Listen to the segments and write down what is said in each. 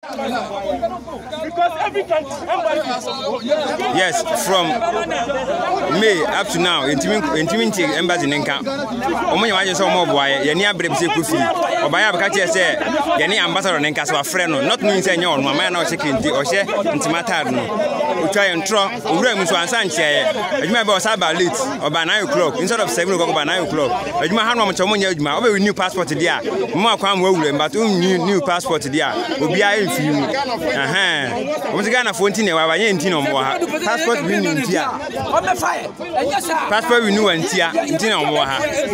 Because every country, yes, from May up to now, intimate embassy in Nka. Omo waje so mo boy, ye ni abre bise kufi. Obaya baka che say ye ni ambassador Nka so friend no, not knowing say nyon no, man na o check inti o she intimatad no. Utwa ye ntro, owura mu so ansa nche. Adwuma be o sa ba late, o ba 9 o'clock instead of 7 o'clock, ba 9 o'clock. Adwuma ha no mo chomo nya adwuma, o be renew passport dia. Mo akwa mo awura but new passport dia. Obi a enfi mu. Omo ti Ghana phone tin e wa ba nye ntin no mo ha. Passport renew ntia. Passport renew ntia, ntin no mo ha.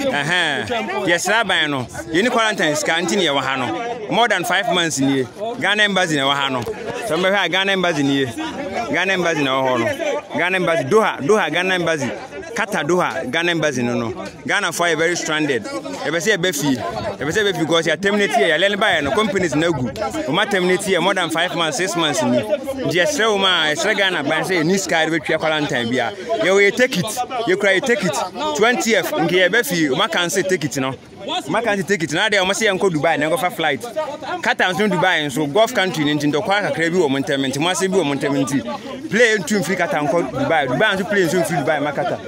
Yes, Raban no. You need quarantine scan tin e wa ha no. More than 5 months in here. Ghana embassy na wa ha no. So me ha Ghana embassy ni here. Ghana embassy na ho no. Ghana embassy Doha Ghana embassy. Qatar Doha Ghana embassy no. Ghana for very stranded. E be say e be fi because you terminate here. You learn by no companies na gu. O ma terminate here more than 5 months, 6 months ni. Just say o ma Ghana ban say ni sky be twa quarantine bia. You take it. You cry take it. 20th nke e be fi o ma can say take it no. Ma can take it na dey o ma say enko Dubai na go fa flight. Qatar nso Dubai nso Gulf country ni ntin to kwa kakra bi o mo ntamenti mo ase bi o mo ntamenti. Play ntu free Qatar nko Dubai nso play nso free Dubai ma Qatar.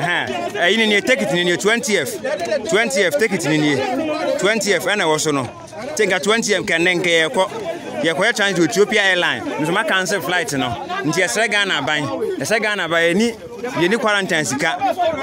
You need take it in your 20th, take it in your 20th, and I also know. Take a 20th can then get a chance to Ethiopia Airline. So my cancel flight no. Nti Ghana ban. Ghana by any quarantine sika.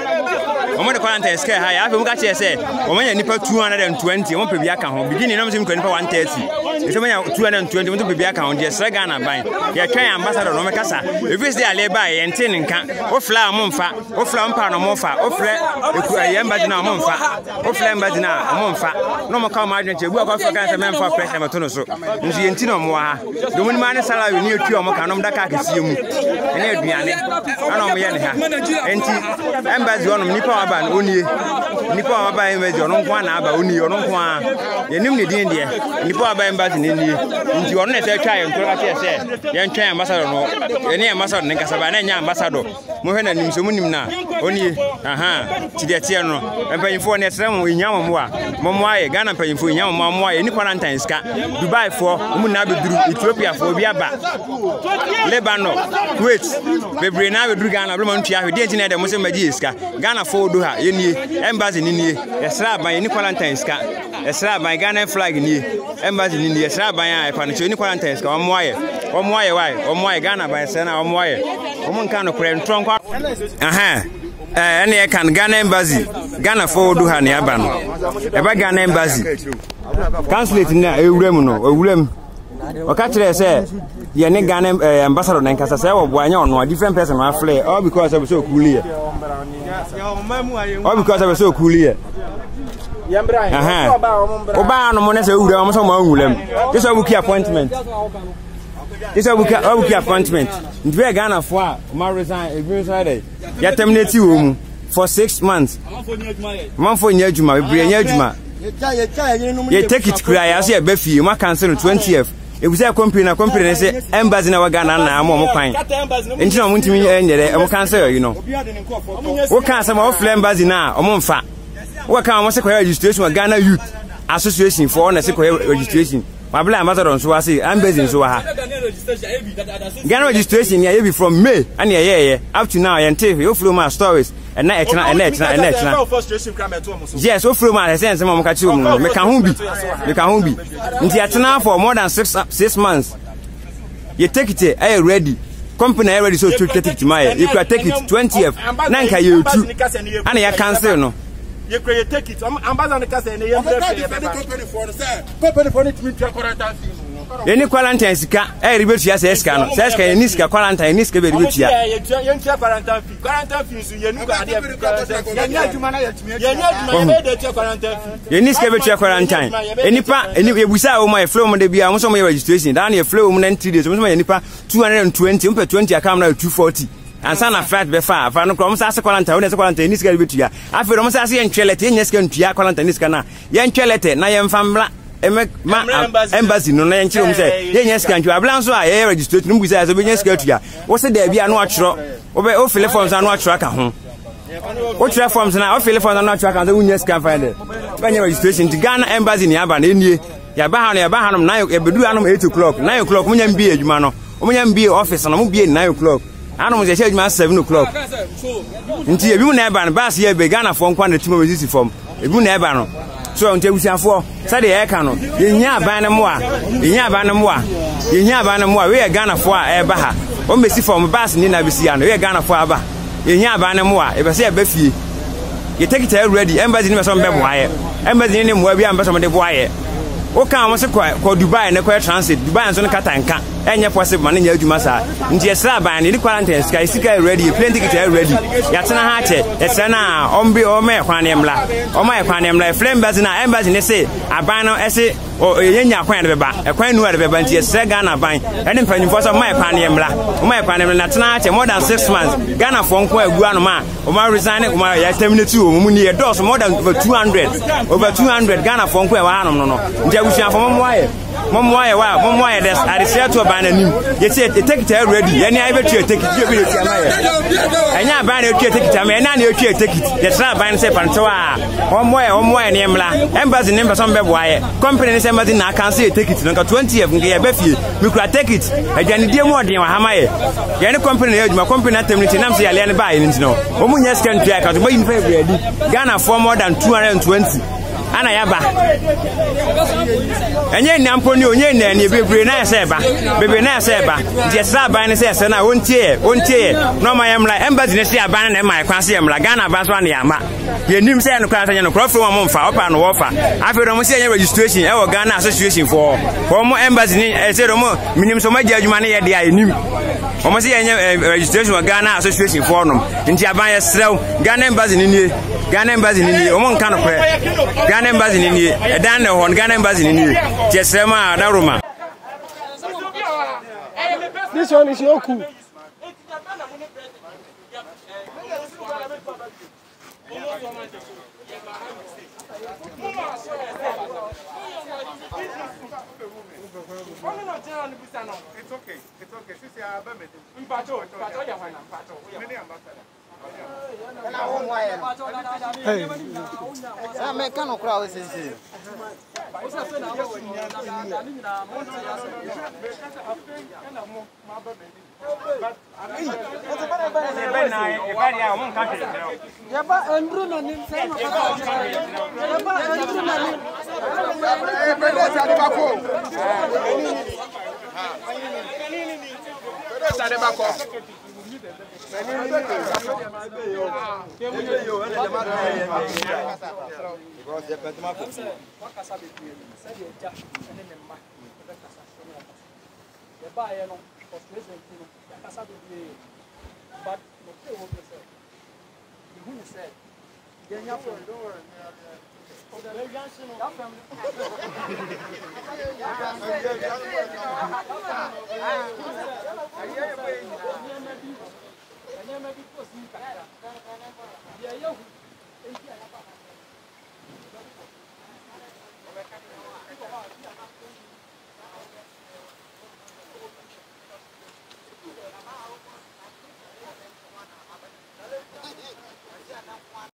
Omo the quarantine sika high. Afi mo ka che say, omo nya nipa 220, omo pe bia ka ho. Beginning no mo nipa 130. Eso mo nya 220, omo pe bia ka ho. Nti Ghana ban. Ye twan ambassador no me kasa. If is there le buy ente nka. O fly mo mfa. O fly mpa no mo mfa. O fly embassy na mo mfa. O fly embassy na mo mfa. No mo ka ma adwen che bu akwa for kan say me mfa pressure me to no so. Nti ye nti no mo ha. Do mo ni ma ne salary ni etu omo ka no mda ka kesi mu. Ene aduane. Ana omo ye ne ha. Enti embassy ono nipa aba na onie. Nipa aba embassy ono nko na aba onie ono nko a. Ye nim ne din de. Nipa aba embassy ne nie. Nti ono ne se twa ye ntoro ka che se. Ye ntwa ambassador no. Ene ambassador ne kasa ba na nya ambassador. Mo hwe na nim so mu nim na. Onie. Ti de tie no. Empanyifo ne sere mo nyam mo a. Mo aye Ghana empanyifo nyam mo aye ni quarantine ska. Dubai for mu na be duru Ethiopia for bi aba. Lebanon, Kuwait, bebre na be duru Ghana blo man tua hwe de ntina de mo se magi ska. Ghana for Doha ye nie, embassy ni nie. Esra ban ni quarantine ska. Esra ban Ghana flag nie. Embassy ni nie. Esra ban a pa no ni quarantine ska. Omo aye why? Omo aye Ghana ban se na omo aye. Omo nka no kure ntron kwa. Ene kan Ghana embassy. Ghana for Doha ne aba no. Eba Ghana embassy. Consulate na ewurem no, ewurem. Okachire say ye ne Ghana ambassador na nkasa say oboanya ono different person ma fly all because of so cool here. All because of so cool here. Oba no mo na say ewurem mo so ma nwulem. This will book appointment. Ndwe Ghana for ma resign e Friday. Ya terminate wo mu for 6 months. Man for nya adwuma, bebre nya adwuma. Ye take it cry as ye be fie ma cancel 20th. E bu say company say embassy na wa Ghana na mo kwan. Enti na mo ntimi enyere mo cancel you know. Wo kan say ma fly embassy na o mo mfa. Wo kan mo say ko registration wa Ghana Youth Association for na say ko registration. Mabla ambassador nso wa say embassy nso wa ha. Ghana registration ya be from May and ye up to now ye nte you flow my stories and na yes o flow my sense mo ka chi o mo me ka hu bi nti atena for more than 6 months you take it ready company ready so to take it my you can take it 20th na nka ye otu ana ya cancel no you create take it ambassador ka say ne ye company for it me quarantine. Any quarantine sika ribetu say sika no say sika ni sika quarantine ni sika be ribetu ya ye quarantine fee ye nu ka ade ye nya adwuma na ye de quarantine ye ni sika betu quarantine enipa ebusa o my flow mo de bia mo so mo registration dan ye flow mo na 3 days mo so ye nipa 220 mo pe 20 account na 240 ansa na flat be fa no krom sa se quarantine o ne se quarantine ni sika ribetu ya afi ro mo sa se ye ntwelete ye nya sika ntua quarantine ni sika na ye ntwelete na ye mfamla embassy no na yenchiro mu say ye nya sika ntwa ablan so a ye registration mu bisa so be nya sika tua wo se da bia no atwro wo be o fill forms no atwro aka ho wo twa forms na o fill forms no atwro aka so nya sika find be nya registration ti Ghana embassy ni aba na enie ya ba ha no 9 ebedu anom 8 o'clock 9 o'clock munya mbie adwuma no munya mbie office no mu bie 9 o'clock anom je adwuma 7 o'clock nti ebi mu na eba no bus ye be Ghana fo nkwa na timo resist form ebi mu na eba no so nti abusiafo sade ye ka no yenya aban ne mo a we Ghana fo a eba ha o mesi form bus ni na bisi ya no we Ghana fo aba yenya aban ne mo a ebe se eba fie ye take it ready embassy ni me so mbe boaye embassy ni mo bia mbe so mbe boaye o kan mo se ko Dubai ne ko transit Dubai nso ne katanka enye possible man nya adwuma sa nti esra ban ni quarantine sika ready plane ticket ready ya tena ha che esra na ombe o me kwan ne mla flame embassy na embassy ne se aban no ese yenya kwan de beba ekwan nu de beba nti esra Ghana ban ene mpanyimfo so mai kwan ne mla na tena ha che more than 6 months Ghana fo nko agu anu ma o ma resign o ma ya terminate o mu ni e dos more than over 200 Ghana fo nko e wa anu no nti agusia fo momoaye des adese to ban anim ye say take it ready any I bet you take it you be the amaye enya ban na take it amaye na you take it ye try ban say panto a momoaye ne mla embassy ne person be boaye company ne say embassy na can say take it no 20 years nge ye be fie we could take it agani die mo den wa hamaye ye ne company na adwuma company na terminate nam say ale ne ba ye ntino o mu nya scan to account bo yin fa ready Ghana for more than 220 ana yaba enye nampo ni onye na ni bebre na eseba je sa ban ne se ese na ontie no ma yemla embassy ne se aban na ma kwase yemla Ghana ban so na yama ye nim se no kwase no crop from mfa opa no wofa afi do mo se enye registration e wo Ghana association for mo embassy ni e se do mo minim so ma ji adwuma ne ye de ayi nim o mo se enye registration wa Ghana association for no nti aban ye srew Ghana embassy ni o mo nka no pre Ghana embassy ni edan ne hon Ghana embassy ni jesema adaruma. This one is your cool. It's okay. Since I have Hey, I'm a kind of crowd.